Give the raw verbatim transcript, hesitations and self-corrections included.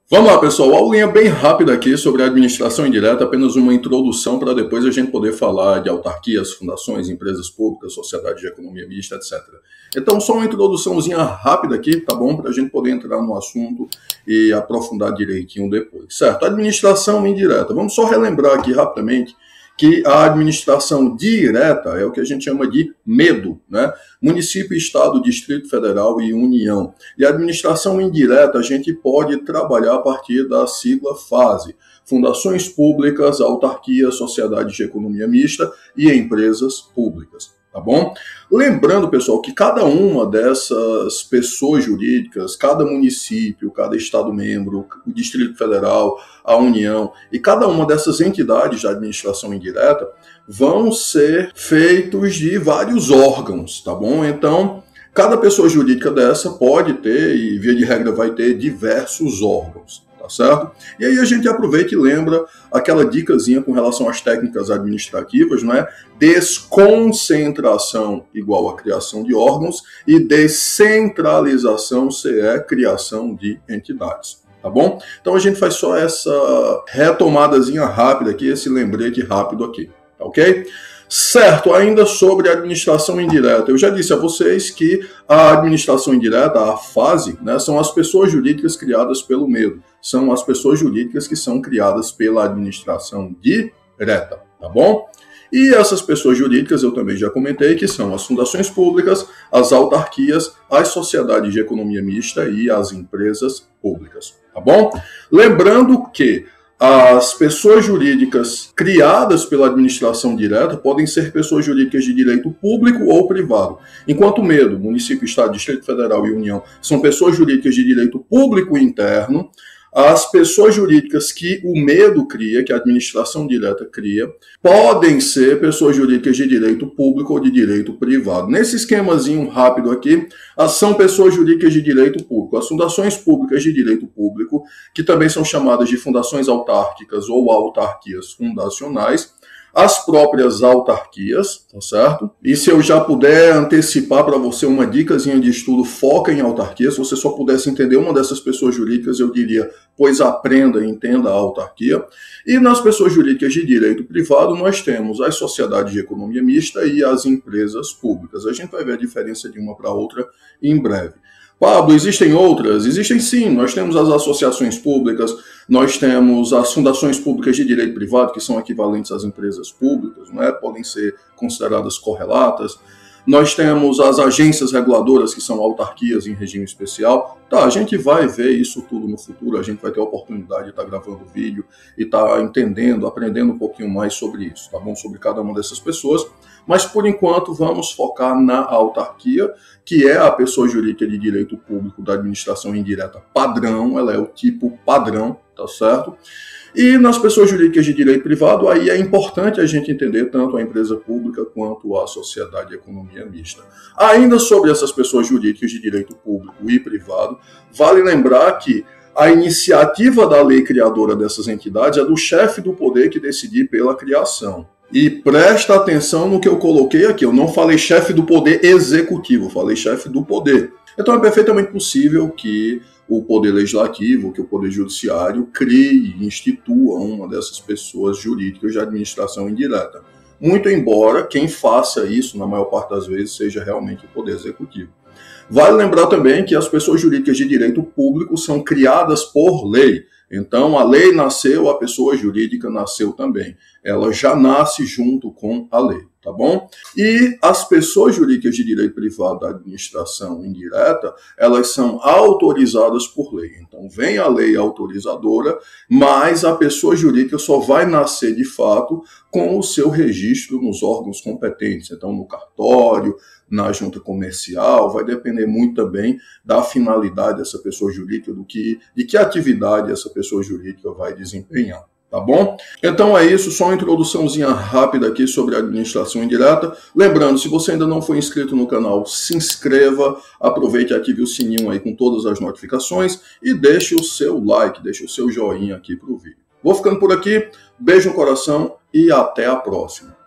Vamos lá, pessoal, aulinha bem rápida aqui sobre a administração indireta, apenas uma introdução para depois a gente poder falar de autarquias, fundações, empresas públicas, sociedade de economia mista, etcétera. Então, só uma introduçãozinha rápida aqui, tá bom? Para a gente poder entrar no assunto e aprofundar direitinho depois, certo? Administração indireta, vamos só relembrar aqui rapidamente que a administração direta é o que a gente chama de medo, né? Município, Estado, Distrito Federal e União. E a administração indireta a gente pode trabalhar a partir da sigla FASE, fundações públicas, autarquias, sociedades de economia mista e empresas públicas. Tá bom? Lembrando, pessoal, que cada uma dessas pessoas jurídicas, cada município, cada estado-membro, o Distrito Federal, a União e cada uma dessas entidades de administração indireta vão ser feitos de vários órgãos, tá bom? Então, cada pessoa jurídica dessa pode ter, e via de regra vai ter, diversos órgãos. Tá certo? E aí a gente aproveita e lembra aquela dicasinha com relação às técnicas administrativas, não é? Desconcentração igual a criação de órgãos e descentralização, C é criação de entidades. Tá bom? Então a gente faz só essa retomadazinha rápida aqui, esse lembrete rápido aqui, tá ok? Certo, ainda sobre a administração indireta, eu já disse a vocês que a administração indireta, a FASE, né, são as pessoas jurídicas criadas pelo medo, são as pessoas jurídicas que são criadas pela administração direta, tá bom? E essas pessoas jurídicas eu também já comentei que são as fundações públicas, as autarquias, as sociedades de economia mista e as empresas públicas, tá bom? Lembrando que as pessoas jurídicas criadas pela administração direta podem ser pessoas jurídicas de direito público ou privado. Enquanto medo, município, Estado, Distrito Federal e União são pessoas jurídicas de direito público interno, as pessoas jurídicas que o medo cria, que a administração direta cria, podem ser pessoas jurídicas de direito público ou de direito privado. Nesse esquemazinho rápido aqui, são pessoas jurídicas de direito público. As fundações públicas de direito público, que também são chamadas de fundações autárquicas ou autarquias fundacionais, as próprias autarquias, tá certo? E se eu já puder antecipar para você uma dicasinha de estudo, foca em autarquia. Se você só pudesse entender uma dessas pessoas jurídicas, eu diria, pois aprenda e entenda a autarquia. E nas pessoas jurídicas de direito privado, nós temos as sociedades de economia mista e as empresas públicas. A gente vai ver a diferença de uma para outra em breve. Pablo, existem outras? Existem sim, nós temos as associações públicas, nós temos as fundações públicas de direito privado, que são equivalentes às empresas públicas, não é? Podem ser consideradas correlatas. Nós temos as agências reguladoras, que são autarquias em regime especial. Tá, a gente vai ver isso tudo no futuro, a gente vai ter a oportunidade de estar gravando vídeo e estar entendendo, aprendendo um pouquinho mais sobre isso, tá bom? Sobre cada uma dessas pessoas. Mas, por enquanto, vamos focar na autarquia, que é a pessoa jurídica de direito público da administração indireta padrão, ela é o tipo padrão, tá certo? E nas pessoas jurídicas de direito privado, aí é importante a gente entender tanto a empresa pública quanto a sociedade de economia mista. Ainda sobre essas pessoas jurídicas de direito público e privado, vale lembrar que a iniciativa da lei criadora dessas entidades é do chefe do poder que decidir pela criação. E presta atenção no que eu coloquei aqui, eu não falei chefe do poder executivo, eu falei chefe do poder. Então é perfeitamente possível que o poder legislativo, que o poder judiciário crie e institua uma dessas pessoas jurídicas de administração indireta. Muito embora quem faça isso, na maior parte das vezes, seja realmente o poder executivo. Vale lembrar também que as pessoas jurídicas de direito público são criadas por lei. Então, a lei nasceu, a pessoa jurídica nasceu também. Ela já nasce junto com a lei, tá bom? E as pessoas jurídicas de direito privado da administração indireta, elas são autorizadas por lei. Então, vem a lei autorizadora, mas a pessoa jurídica só vai nascer de fato com o seu registro nos órgãos competentes. Então, no cartório, na junta comercial, vai depender muito também da finalidade dessa pessoa jurídica, do que, de que atividade essa pessoa jurídica vai desempenhar. Tá bom? Então é isso, só uma introduçãozinha rápida aqui sobre a administração indireta. Lembrando, se você ainda não foi inscrito no canal, se inscreva, aproveite e ative o sininho aí com todas as notificações e deixe o seu like, deixe o seu joinha aqui para o vídeo. Vou ficando por aqui, beijo no coração e até a próxima.